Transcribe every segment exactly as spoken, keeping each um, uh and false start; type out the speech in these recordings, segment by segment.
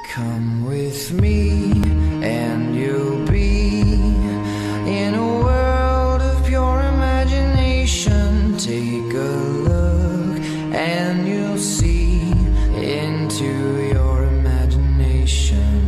Come with me and you'll be in a world of pure imagination. Take a look and you'll see into your imagination.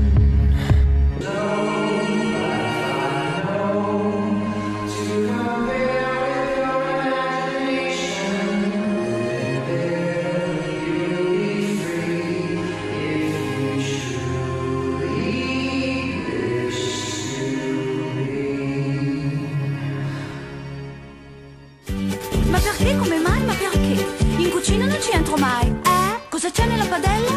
Ma perché? Come mai? Ma perché? In cucina non ci entro mai. Eh? Cosa c'è nella padella?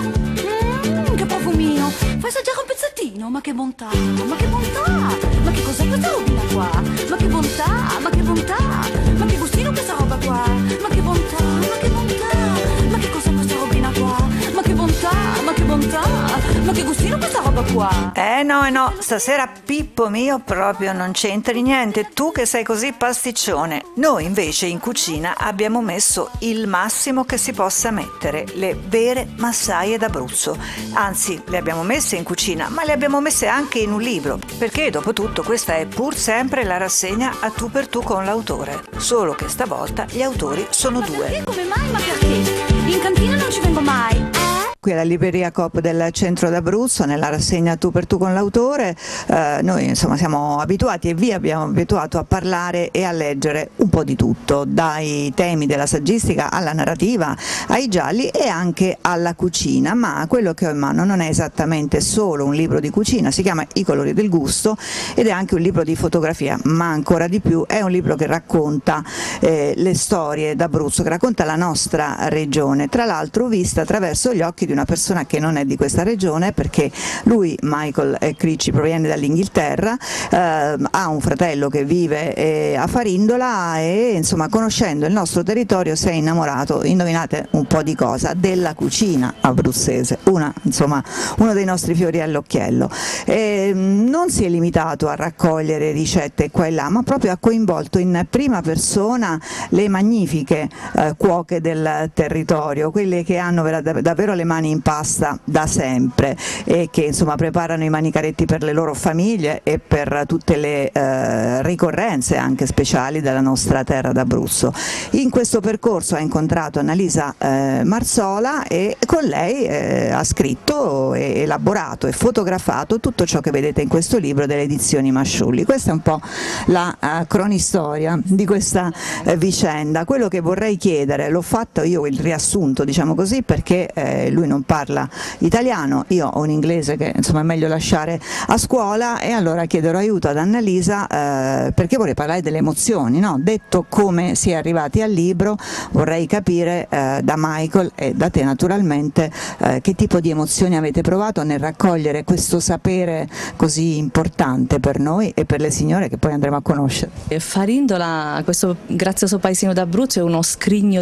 Mmm, che profumino. Fai assaggiare un pezzettino. Ma che bontà, ma che bontà. Ma che cos'è questa robina qua? Ma che bontà, ma che bontà. Ma che gustino questa roba qua? Ma che bontà, ma che bontà. Ma che cos'è questa robina qua? Ma che bontà, ma che bontà. Ma che gustino questa roba qua? Eh no, eh no, stasera Pippo mio proprio non c'entri niente, tu che sei così pasticcione. Noi invece in cucina abbiamo messo il massimo che si possa mettere, le vere massaie d'Abruzzo. Anzi, le abbiamo messe in cucina, ma le abbiamo messe anche in un libro, perché dopo tutto questa è pur sempre la rassegna a tu per tu con l'autore. Solo che stavolta gli autori sono Ma due. perché? Come mai? Ma perché? In cantina non ci vengo mai. Eh? Qui alla Libreria Coop del centro d'Abruzzo, nella rassegna Tu per tu con l'autore, eh, noi insomma siamo abituati e vi abbiamo abituato a parlare e a leggere un po' di tutto, dai temi della saggistica alla narrativa, ai gialli e anche alla cucina, ma quello che ho in mano non è esattamente solo un libro di cucina, si chiama I colori del gusto ed è anche un libro di fotografia, ma ancora di più è un libro che racconta eh, le storie d'Abruzzo, che racconta la nostra regione, tra l'altro vista attraverso gli occhi di una persona che non è di questa regione, perché lui, Michael Cricci, proviene dall'Inghilterra, eh, ha un fratello che vive eh, a Farindola e insomma conoscendo il nostro territorio si è innamorato, indovinate un po' di cosa, della cucina abruzzese, una, insomma, uno dei nostri fiori all'occhiello. E non si è limitato a raccogliere ricette qua e là, ma proprio ha coinvolto in prima persona le magnifiche eh, cuoche del territorio, quelle che hanno davvero le mani in pasta da sempre e che insomma preparano i manicaretti per le loro famiglie e per tutte le eh, ricorrenze anche speciali della nostra terra d'Abruzzo. In questo percorso ha incontrato Annalisa eh, Marzola e con lei eh, ha scritto, e elaborato e fotografato tutto ciò che vedete in questo libro delle edizioni Masciulli. Questa è un po' la uh, cronistoria di questa eh, vicenda. Quello che vorrei chiedere, l'ho fatto io il riassunto diciamo così, perché eh, lui non parla italiano, io ho un inglese che insomma è meglio lasciare a scuola, e allora chiederò aiuto ad Annalisa eh, perché vorrei parlare delle emozioni, no? Detto come si è arrivati al libro, vorrei capire eh, da Michael e da te naturalmente eh, che tipo di emozioni avete provato nel raccogliere questo sapere così importante per noi e per le signore che poi andremo a conoscere. Farindola, questo grazioso paesino d'Abruzzo, è uno scrigno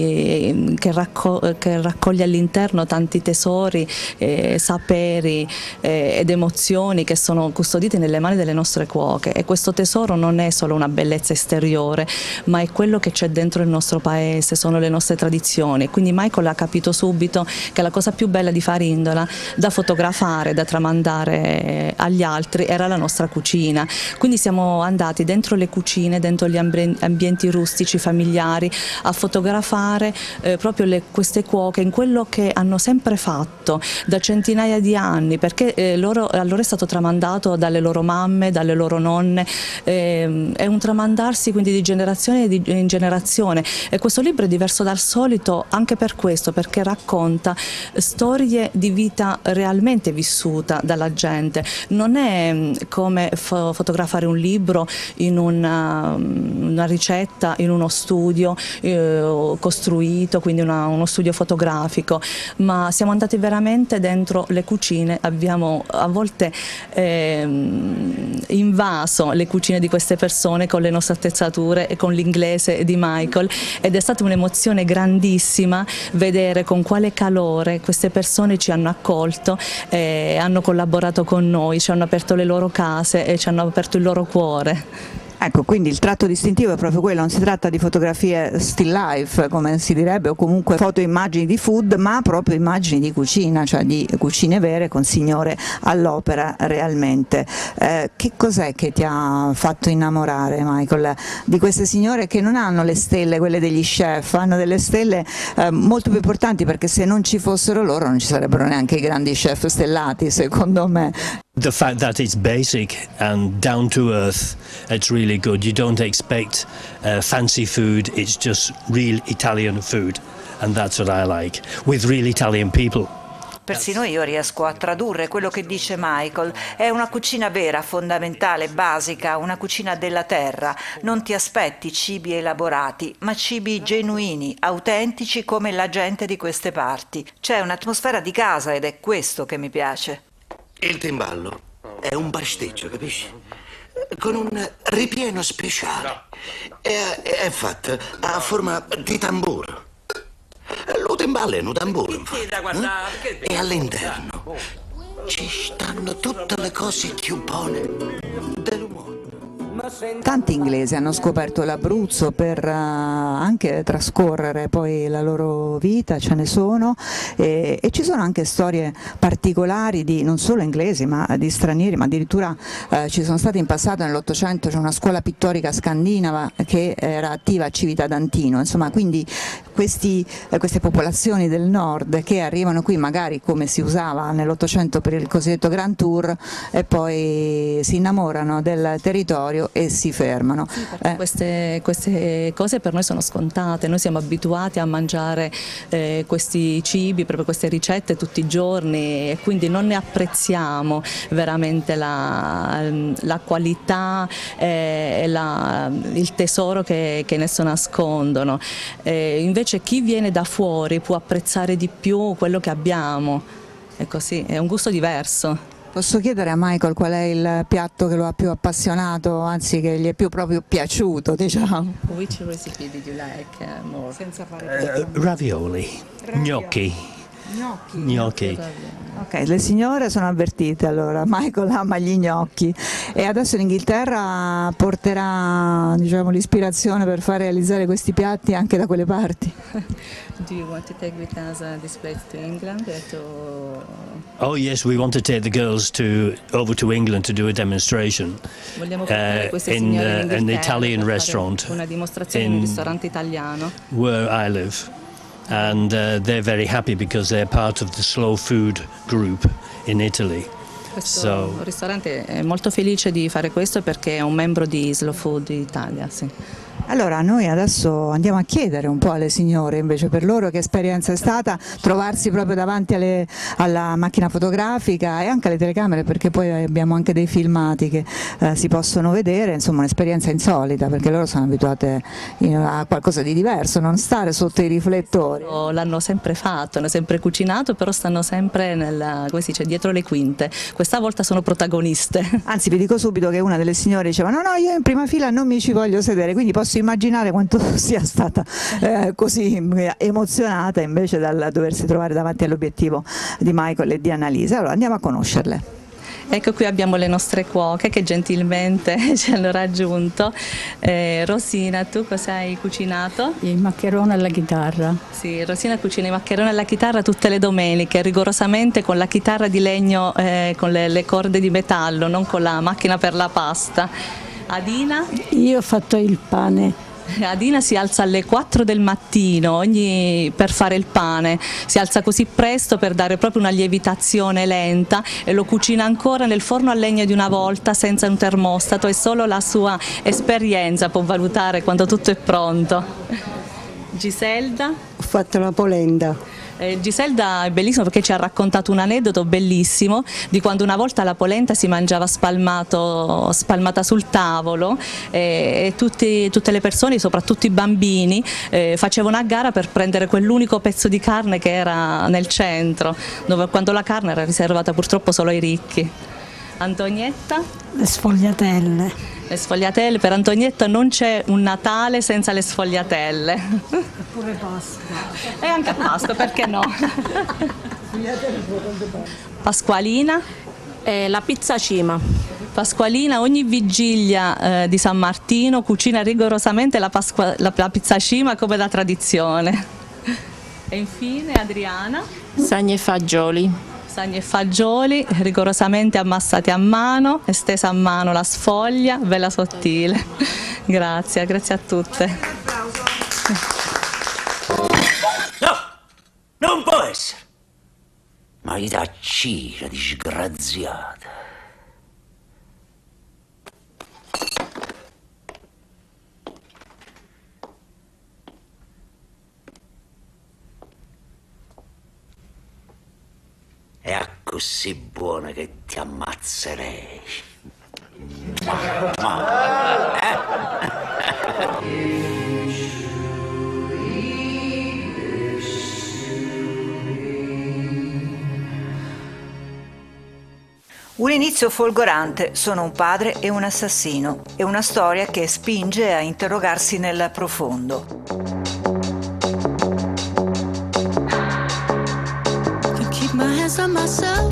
di, che, racco, che raccoglie all'interno tanti tesori, eh, saperi eh, ed emozioni che sono custoditi nelle mani delle nostre cuoche, e questo tesoro non è solo una bellezza esteriore, ma è quello che c'è dentro il nostro paese, sono le nostre tradizioni. Quindi Michael ha capito subito che la cosa più bella di Farindola da fotografare, da tramandare agli altri era la nostra cucina, quindi siamo andati dentro le cucine, dentro gli ambienti rustici, familiari, a fotografare eh, proprio le, queste cuoche in quello che hanno sempre fatto da centinaia di anni, perché eh, loro, a loro è stato tramandato dalle loro mamme, dalle loro nonne, eh, è un tramandarsi quindi di generazione in generazione, e questo libro è diverso dal solito anche per questo, perché racconta storie di vita realmente vissuta dalla gente, non è come fo fotografare un libro in una, una ricetta, in uno studio eh, costruito, quindi una, uno studio fotografico, ma siamo andati veramente dentro le cucine, abbiamo a volte eh, invaso le cucine di queste persone con le nostre attrezzature e con l'inglese di Michael, ed è stata un'emozione grandissima vedere con quale calore queste persone ci hanno accolto, eh, hanno collaborato con noi, ci hanno aperto le loro case e ci hanno aperto il loro cuore. Ecco, quindi il tratto distintivo è proprio quello, non si tratta di fotografie still life, come si direbbe, o comunque foto immagini di food, ma proprio immagini di cucina, cioè di cucine vere con signore all'opera realmente. Eh, che cos'è che ti ha fatto innamorare, Michael, di queste signore che non hanno le stelle, quelle degli chef, hanno delle stelle eh, molto più importanti, perché se non ci fossero loro non ci sarebbero neanche i grandi chef stellati, secondo me. The fact that it's basic and down to earth, it's really good. You don't expect uh, fancy food, it's just real Italian food, and that's what I like, with real Italian people. Persino io riesco a tradurre quello che dice Michael. È una cucina vera, fondamentale, basica, una cucina della terra. Non ti aspetti cibi elaborati, ma cibi genuini, autentici come la gente di queste parti. C'è un'atmosfera di casa ed è questo che mi piace. Il timballo è un pasticcio, capisci? Con un ripieno speciale. È, è fatto a forma di tamburo. Lo timballo è un tamburo, infatti. Eh? E all'interno ci stanno tutte le cose più buone del mondo. Tanti inglesi hanno scoperto l'Abruzzo per uh, anche trascorrere poi la loro vita, ce ne sono, e, e ci sono anche storie particolari di non solo inglesi ma di stranieri, ma addirittura uh, ci sono state in passato, nell'Ottocento c'è una scuola pittorica scandinava che era attiva a Civitanantino, insomma, quindi questi, eh, queste popolazioni del nord che arrivano qui magari come si usava nell'Ottocento per il cosiddetto Grand Tour e poi si innamorano del territorio e si fermano. Sì, eh. queste, queste cose per noi sono scontate, noi siamo abituati a mangiare eh, questi cibi, proprio queste ricette tutti i giorni, e quindi non ne apprezziamo veramente la, la qualità e la, il tesoro che, che ne so nascondono. Eh, invece chi viene da fuori può apprezzare di più quello che abbiamo, è così, è un gusto diverso. Posso chiedere a Michael qual è il piatto che lo ha più appassionato, anzi che gli è più proprio piaciuto, diciamo? Which recipe did you like uh, more? Senza fare Uh, ravioli, gnocchi. Gnocchi. Gnocchi. Ok, le signore sono avvertite allora, Michael ama gli gnocchi e adesso in Inghilterra porterà, diciamo, l'ispirazione per far realizzare questi piatti anche da quelle parti. Do you want to take with us uh, this plate to England? To... Oh yes, we want to take the girls to over to England to do a demonstration Vogliamo portare uh, queste in signore in uh, an Inghilterra Italian per restaurant fare una dimostrazione in un ristorante italiano where I live. And uh, they're very happy because they're part of the slow food group in Italy. Questo So, ristorante è molto felice di fare questo perché è un membro di Slow Food Italia. Sì. Allora noi adesso andiamo a chiedere un po' alle signore invece per loro che esperienza è stata trovarsi proprio davanti alle, alla macchina fotografica e anche alle telecamere, perché poi abbiamo anche dei filmati che eh, si possono vedere, insomma un'esperienza insolita perché loro sono abituate a qualcosa di diverso, non stare sotto i riflettori. L'hanno sempre fatto, hanno sempre cucinato, però stanno sempre nel, come si dice, dietro le quinte. Questa volta sono protagoniste. Anzi vi dico subito che una delle signore diceva no no io in prima fila non mi ci voglio sedere, quindi posso immaginare quanto sia stata eh, così emozionata invece dal doversi trovare davanti all'obiettivo di Michael e di Annalisa. Allora andiamo a conoscerle. Ecco, qui abbiamo le nostre cuoche che gentilmente ci hanno raggiunto. Eh, Rosina, tu cosa hai cucinato? Il maccherone alla chitarra. Sì, Rosina cucina i maccheroni alla chitarra tutte le domeniche, rigorosamente con la chitarra di legno, eh, con le, le corde di metallo, non con la macchina per la pasta. Adina? Io ho fatto il pane. Adina si alza alle quattro del mattino ogni, per fare il pane, si alza così presto per dare proprio una lievitazione lenta e lo cucina ancora nel forno a legna di una volta senza un termostato, e solo la sua esperienza può valutare quando tutto è pronto. Giselda? Ho fatto la polenta. Eh, Giselda è bellissimo perché ci ha raccontato un aneddoto bellissimo di quando una volta la polenta si mangiava spalmato, spalmata sul tavolo e, e tutti, tutte le persone, soprattutto i bambini, eh, facevano a gara per prendere quell'unico pezzo di carne che era nel centro, dove, quando la carne era riservata purtroppo solo ai ricchi. Antonietta? Le sfogliatelle. Le sfogliatelle, per Antonietta non c'è un Natale senza le sfogliatelle. Pure Pasqua. E anche a Pasqua, perché no? Pasqualina? Eh, la pizza cima. Pasqualina ogni vigilia eh, di San Martino cucina rigorosamente la, Pasqua, la, la pizza cima come da tradizione. E infine Adriana. Sagne e fagioli. Sagne e fagioli rigorosamente ammassati a mano, estesa a mano la sfoglia, bella sottile. Grazie, grazie a tutte. No, non può essere. Ma gli dà cira, disgraziata. È così buona che ti ammazzerei. Un inizio folgorante, sono un padre e un assassino, e una storia che spinge a interrogarsi nel profondo. On myself,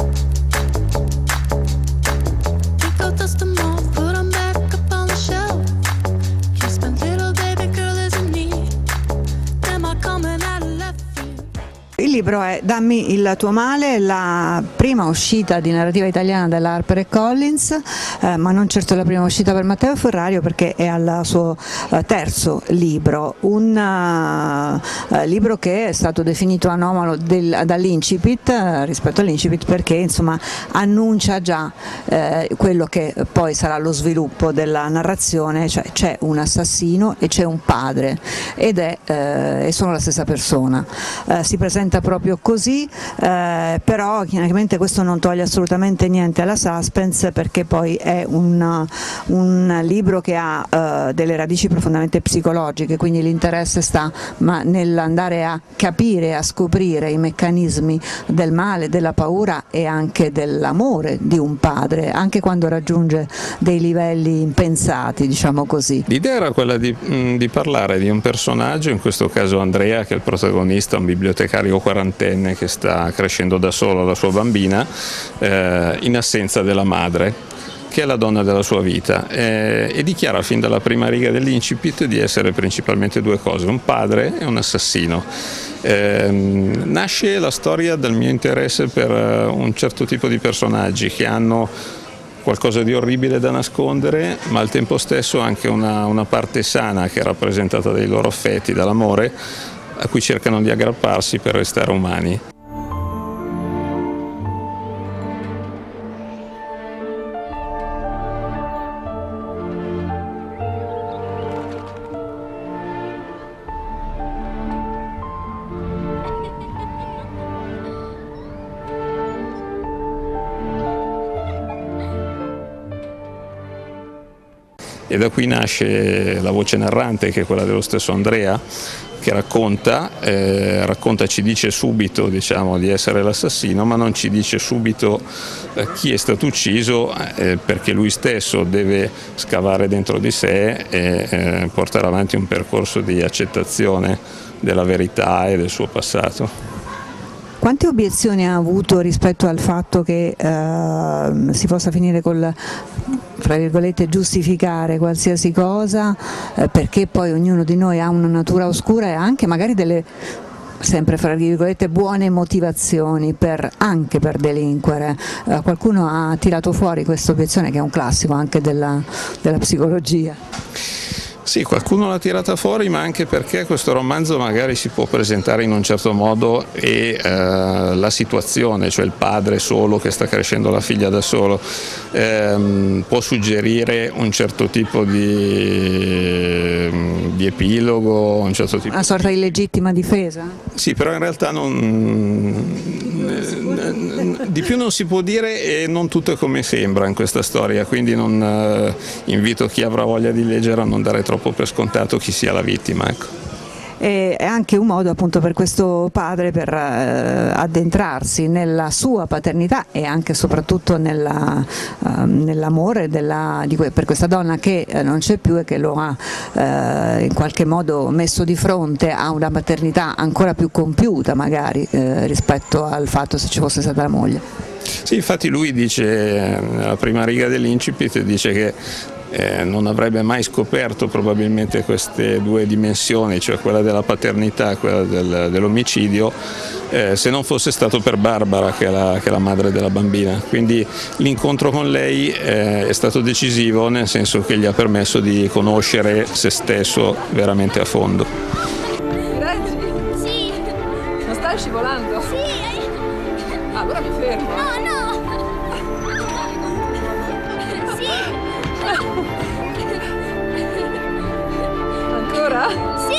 pick up dust them all, put them back up on the shelf. Kiss my little baby girl isn't me. Am I coming out of left field? Il libro è Dammi il tuo male, la prima uscita di narrativa italiana della Harper e Collins, eh, ma non certo la prima uscita per Matteo Ferrario, perché è al suo eh, terzo libro, un uh, uh, libro che è stato definito anomalo del, dall'incipit uh, rispetto all'incipit, perché insomma annuncia già eh, quello che poi sarà lo sviluppo della narrazione, cioè c'è un assassino e c'è un padre ed è eh, e sono la stessa persona. Eh, si presenta proprio così, eh, però chiaramente questo non toglie assolutamente niente alla suspense, perché poi è un, un libro che ha eh, delle radici profondamente psicologiche, quindi l'interesse sta ma nell'andare a capire, a scoprire i meccanismi del male, della paura e anche dell'amore di un padre, anche quando raggiunge dei livelli impensati, diciamo così. L'idea era quella di, mh, di parlare di un personaggio, in questo caso Andrea, che è il protagonista, un bibliotecario quarantenne che sta crescendo da solo la sua bambina eh, in assenza della madre, che è la donna della sua vita, eh, e dichiara fin dalla prima riga dell'incipit di essere principalmente due cose, un padre e un assassino. Eh, nasce la storia dal mio interesse per uh, un certo tipo di personaggi che hanno qualcosa di orribile da nascondere, ma al tempo stesso anche una, una parte sana che è rappresentata dai loro affetti, dall'amore, a cui cercano di aggrapparsi per restare umani. E da qui nasce la voce narrante, che è quella dello stesso Andrea, che racconta, eh, racconta, ci dice subito, diciamo, di essere l'assassino, ma non ci dice subito eh, chi è stato ucciso, eh, perché lui stesso deve scavare dentro di sé e eh, portare avanti un percorso di accettazione della verità e del suo passato. Quante obiezioni ha avuto rispetto al fatto che eh, si possa finire col, fra virgolette, giustificare qualsiasi cosa, eh, perché poi ognuno di noi ha una natura oscura e anche magari delle, sempre fra virgolette, buone motivazioni per, anche per delinquere? Eh, qualcuno ha tirato fuori questa obiezione, che è un classico anche della, della psicologia. Sì, qualcuno l'ha tirata fuori, ma anche perché questo romanzo magari si può presentare in un certo modo e eh, la situazione, cioè il padre solo che sta crescendo la figlia da solo, ehm, può suggerire un certo tipo di, di epilogo, un certo tipo una sorta di legittima difesa? Sì, però in realtà non, di più non si può dire e non tutto è come sembra in questa storia, quindi non eh, invito chi avrà voglia di leggere a non dare troppo per scontato chi sia la vittima, ecco. E è anche un modo appunto per questo padre per eh, addentrarsi nella sua paternità e anche e soprattutto nella, uh, nell'amore della, di que- per questa donna che eh, non c'è più e che lo ha eh, in qualche modo messo di fronte a una maternità ancora più compiuta magari eh, rispetto al fatto se ci fosse stata la moglie. Sì, infatti lui dice, nella prima riga dell'incipit, dice che eh, non avrebbe mai scoperto probabilmente queste due dimensioni, cioè quella della paternità e quella del, dell'omicidio, eh, se non fosse stato per Barbara, che è, la, che è la madre della bambina. Quindi l'incontro con lei eh, è stato decisivo, nel senso che gli ha permesso di conoscere se stesso veramente a fondo. Reggi? Sì. Non stai scivolando? Sì. Ah, allora mi fermo. No, no. Sì. Ancora? Sì.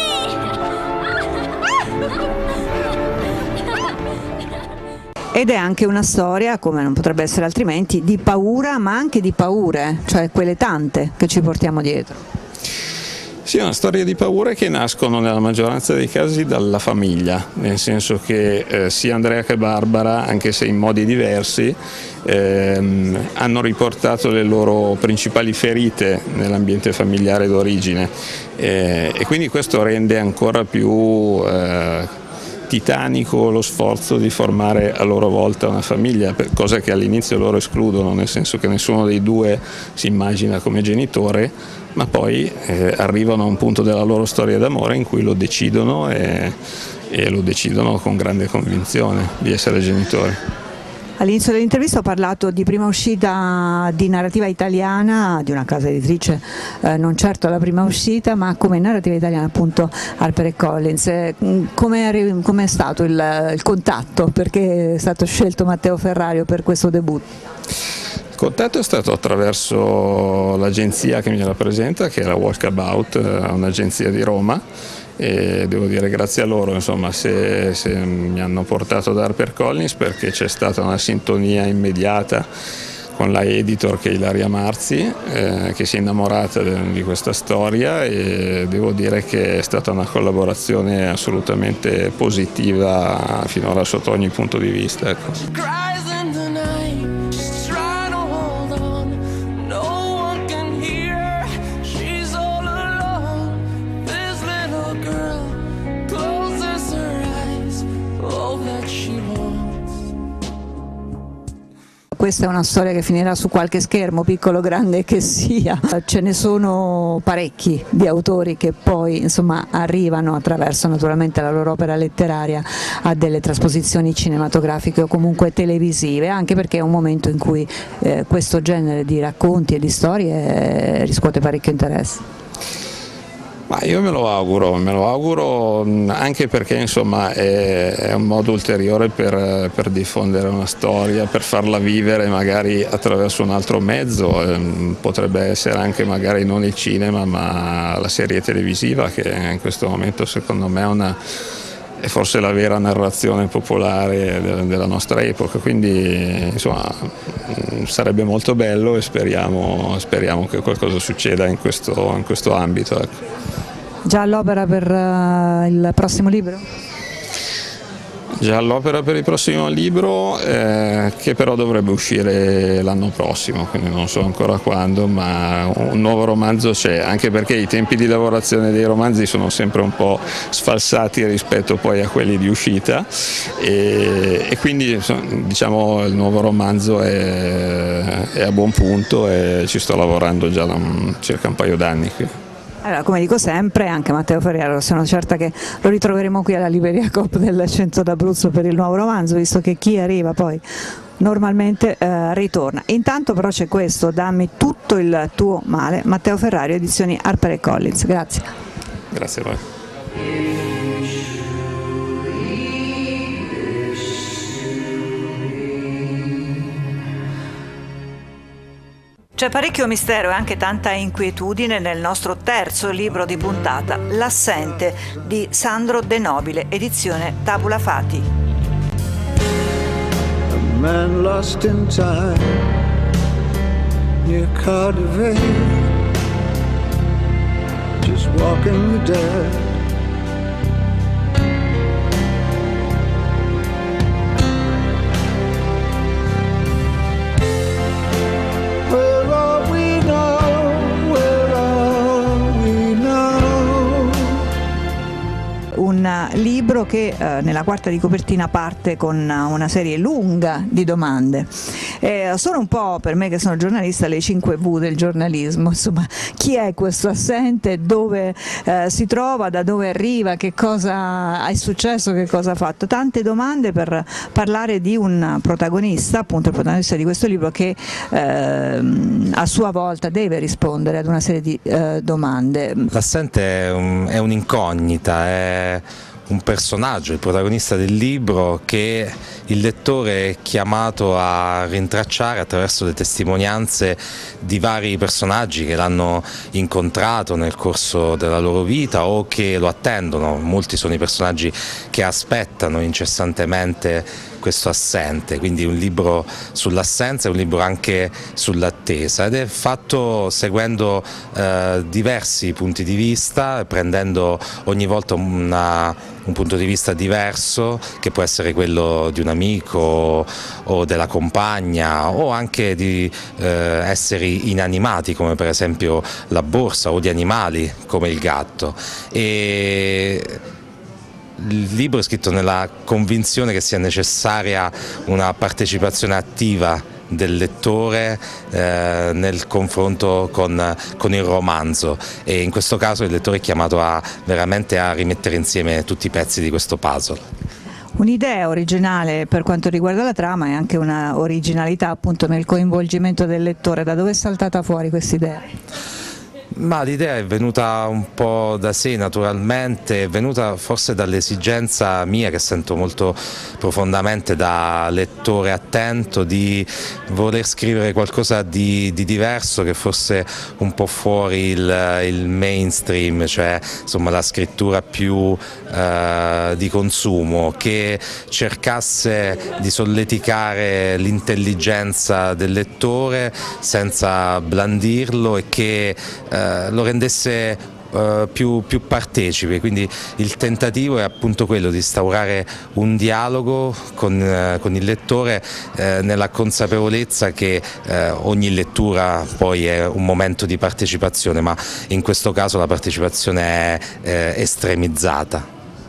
Ed è anche una storia, come non potrebbe essere altrimenti, di paura, ma anche di paure, cioè quelle tante che ci portiamo dietro. Sì, è una storia di paure che nascono nella maggioranza dei casi dalla famiglia, nel senso che eh, sia Andrea che Barbara, anche se in modi diversi, ehm, hanno riportato le loro principali ferite nell'ambiente familiare d'origine, eh, e quindi questo rende ancora più eh, titanico lo sforzo di formare a loro volta una famiglia, cosa che all'inizio loro escludono, nel senso che nessuno dei due si immagina come genitore, ma poi eh, arrivano a un punto della loro storia d'amore in cui lo decidono e, e lo decidono con grande convinzione di essere genitori. All'inizio dell'intervista ho parlato di prima uscita di narrativa italiana, di una casa editrice, eh, non certo la prima uscita, ma come narrativa italiana appunto HarperCollins. Eh, come è stato il, il contatto? Perché è stato scelto Matteo Ferrario per questo debutto? Il contatto è stato attraverso l'agenzia che mi rappresenta, che è la Walkabout, un'agenzia di Roma, e devo dire grazie a loro, insomma, se, se mi hanno portato da HarperCollins, perché c'è stata una sintonia immediata con la editor, che è Ilaria Marzi, eh, che si è innamorata de, di questa storia, e devo dire che è stata una collaborazione assolutamente positiva finora sotto ogni punto di vista, ecco. Questa è una storia che finirà su qualche schermo, piccolo o grande che sia. Ce ne sono parecchi di autori che poi insomma arrivano attraverso naturalmente la loro opera letteraria a delle trasposizioni cinematografiche o comunque televisive, anche perché è un momento in cui eh, questo genere di racconti e di storie eh, riscuote parecchio interesse. Ma io me lo auguro, me lo auguro anche perché insomma è, è un modo ulteriore per, per diffondere una storia, per farla vivere magari attraverso un altro mezzo, eh, potrebbe essere anche magari non il cinema ma la serie televisiva, che in questo momento secondo me è, una, è forse la vera narrazione popolare de, della nostra epoca, quindi insomma sarebbe molto bello e speriamo, speriamo che qualcosa succeda in questo, in questo ambito. Ecco. Già all'opera per uh, il prossimo libro? Già all'opera per il prossimo libro, eh, che però dovrebbe uscire l'anno prossimo, quindi non so ancora quando, ma un nuovo romanzo c'è, anche perché i tempi di lavorazione dei romanzi sono sempre un po' sfalsati rispetto poi a quelli di uscita, e, e quindi diciamo il nuovo romanzo è, è a buon punto e ci sto lavorando già da un, circa un paio d'anni qui. Allora, come dico sempre, anche Matteo Ferrario, sono certa che lo ritroveremo qui alla Libreria Coop del Centro d'Abruzzo per il nuovo romanzo, visto che chi arriva poi normalmente eh, ritorna. Intanto però c'è questo, Dammi tutto il tuo male, Matteo Ferrario, edizioni HarperCollins. Grazie. Grazie a voi. C'è parecchio mistero e anche tanta inquietudine nel nostro terzo libro di puntata, L'assente di Sandro De Nobile, edizione Tabula Fati. A man lost in time near Cardiff, just walking the dead. Un libro che che eh, nella quarta di copertina parte con una serie lunga di domande. Eh, sono un po', per me che sono giornalista, le cinque V del giornalismo, insomma, chi è questo assente, dove eh, si trova, da dove arriva, che cosa è successo, che cosa ha fatto, tante domande per parlare di un protagonista, appunto il protagonista di questo libro, che eh, a sua volta deve rispondere ad una serie di eh, domande. L'assente è, un, è un'incognita, è un personaggio, il protagonista del libro, che il lettore è chiamato a rintracciare attraverso le testimonianze di vari personaggi che l'hanno incontrato nel corso della loro vita o che lo attendono. Molti sono i personaggi che aspettano incessantemente questo assente, quindi un libro sull'assenza è un libro anche sull'attesa, ed è fatto seguendo eh, diversi punti di vista, prendendo ogni volta una, un punto di vista diverso, che può essere quello di un amico o della compagna, o anche di eh, esseri inanimati come per esempio la borsa, o di animali come il gatto. E il libro è scritto nella convinzione che sia necessaria una partecipazione attiva del lettore eh, nel confronto con, con il romanzo, e in questo caso il lettore è chiamato a veramente a rimettere insieme tutti i pezzi di questo puzzle. Un'idea originale per quanto riguarda la trama e anche una originalità appunto nel coinvolgimento del lettore. Da dove è saltata fuori questa idea? Ma l'idea è venuta un po' da sé, naturalmente, è venuta forse dall'esigenza mia, che sento molto profondamente da lettore attento, di voler scrivere qualcosa di, di diverso, che fosse un po' fuori il, il mainstream, cioè insomma la scrittura più eh, di consumo, che cercasse di solleticare l'intelligenza del lettore senza blandirlo e che eh, lo rendesse uh, più, più partecipe. Quindi il tentativo è appunto quello di instaurare un dialogo con, uh, con il lettore uh, nella consapevolezza che uh, ogni lettura poi è un momento di partecipazione, ma in questo caso la partecipazione è uh, estremizzata.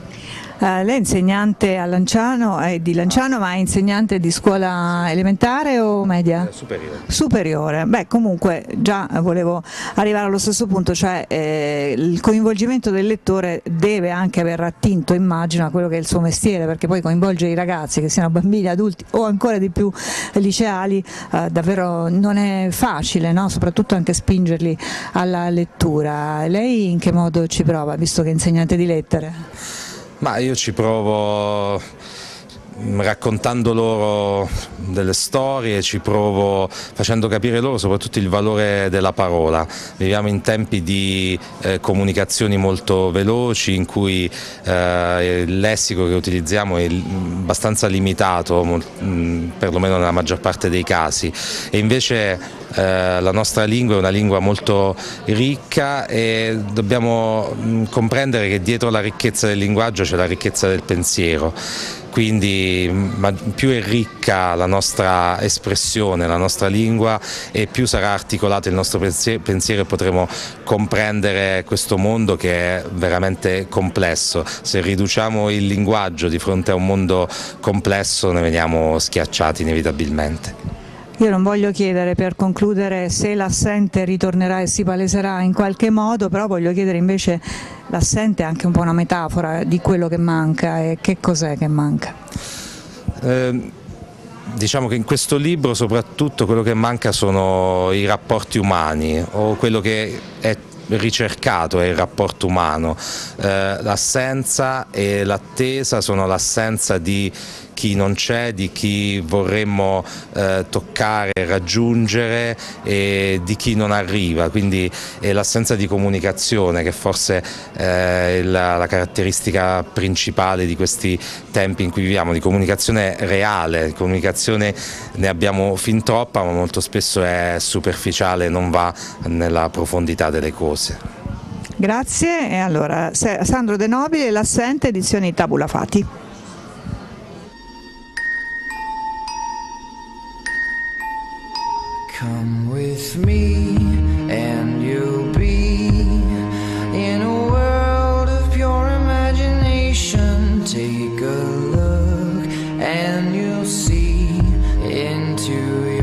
Uh, lei è insegnante a Lanciano, è di Lanciano, ma è insegnante di scuola elementare o media? Superiore. Superiore. Beh, comunque già volevo arrivare allo stesso punto, cioè eh, il coinvolgimento del lettore deve anche aver attinto, immagino, a quello che è il suo mestiere, perché poi coinvolgere i ragazzi, che siano bambini, adulti o ancora di più liceali, eh, davvero non è facile, no? Soprattutto anche spingerli alla lettura. Lei in che modo ci prova, visto che è insegnante di lettere? Ma io ci provo raccontando loro delle storie, ci provo facendo capire loro soprattutto il valore della parola. Viviamo in tempi di eh, comunicazioni molto veloci, in cui eh, il lessico che utilizziamo è abbastanza limitato, mh, perlomeno nella maggior parte dei casi, e invece Eh, la nostra lingua è una lingua molto ricca e dobbiamo mh, comprendere che dietro la ricchezza del linguaggio c'è la ricchezza del pensiero. Quindi ma più è ricca la nostra espressione, la nostra lingua, e più sarà articolato il nostro pensiero e potremo comprendere questo mondo che è veramente complesso. Se riduciamo il linguaggio di fronte a un mondo complesso ne veniamo schiacciati inevitabilmente. Io non voglio chiedere, per concludere, se l'assente ritornerà e si paleserà in qualche modo, però voglio chiedere invece, l'assente è anche un po' una metafora di quello che manca, e che cos'è che manca? Eh, diciamo che in questo libro soprattutto quello che manca sono i rapporti umani, o quello che è ricercato è il rapporto umano. Eh, l'assenza e l'attesa sono l'assenza di chi non c'è, di chi vorremmo eh, toccare, raggiungere, e di chi non arriva, quindi è l'assenza di comunicazione che forse è la, la caratteristica principale di questi tempi in cui viviamo, di comunicazione reale. Comunicazione ne abbiamo fin troppa, ma molto spesso è superficiale, non va nella profondità delle cose. Grazie, e allora Sandro De Nobile, L'assente, edizioni Tabula Fati. Come with me and you'll be in a world of pure imagination. Take and you'll see into